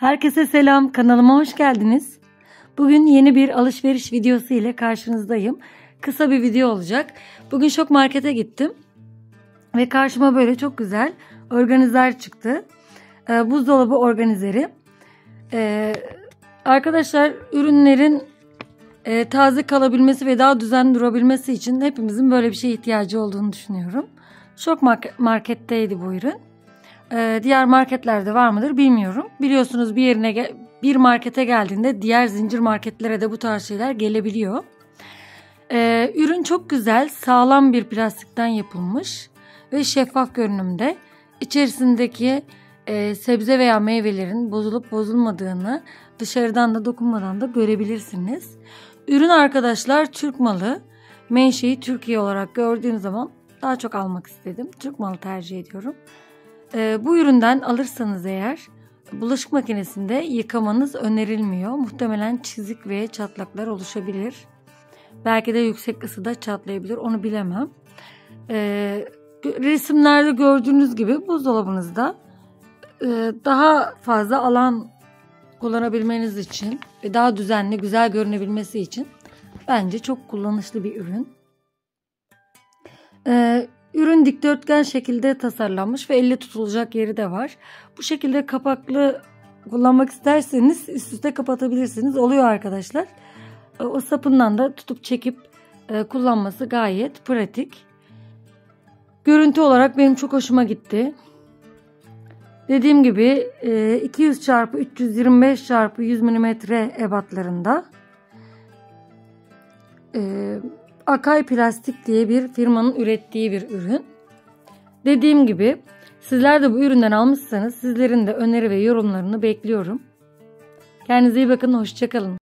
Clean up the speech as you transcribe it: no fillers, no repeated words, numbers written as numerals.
Herkese selam, kanalıma hoş geldiniz. Bugün yeni bir alışveriş videosu ile karşınızdayım. Kısa bir video olacak. Bugün Şok Market'e gittim ve karşıma böyle çok güzel organizer çıktı. Buzdolabı organizeri. Arkadaşlar, ürünlerin taze kalabilmesi ve daha düzenli durabilmesi için hepimizin böyle bir şeye ihtiyacı olduğunu düşünüyorum. Şok Market'teydi bu ürün. Diğer marketlerde var mıdır bilmiyorum. Biliyorsunuz bir markete geldiğinde diğer zincir marketlere de bu tarz şeyler gelebiliyor. Ürün çok güzel, sağlam bir plastikten yapılmış ve şeffaf görünümde. İçerisindeki sebze veya meyvelerin bozulup bozulmadığını dışarıdan da dokunmadan da görebilirsiniz. Ürün arkadaşlar Türk malı. Menşei Türkiye olarak gördüğüm zaman daha çok almak istedim. Türk malı tercih ediyorum. Bu üründen alırsanız eğer bulaşık makinesinde yıkamanız önerilmiyor. Muhtemelen çizik ve çatlaklar oluşabilir. Belki de yüksek ısıda çatlayabilir, onu bilemem. Resimlerde gördüğünüz gibi buzdolabınızda daha fazla alan kullanabilmeniz için ve daha düzenli, güzel görünebilmesi için bence çok kullanışlı bir ürün. Ürün dikdörtgen şekilde tasarlanmış ve elle tutulacak yeri de var. Bu şekilde kapaklı kullanmak isterseniz üst üste kapatabilirsiniz. Oluyor arkadaşlar. O sapından da tutup çekip kullanması gayet pratik. Görüntü olarak benim çok hoşuma gitti. Dediğim gibi 200 x 325 x 100 mm ebatlarında. Akay Plastik diye bir firmanın ürettiği bir ürün. Dediğim gibi sizler de bu üründen almışsanız sizlerin de öneri ve yorumlarını bekliyorum. Kendinize iyi bakın, hoşça kalın.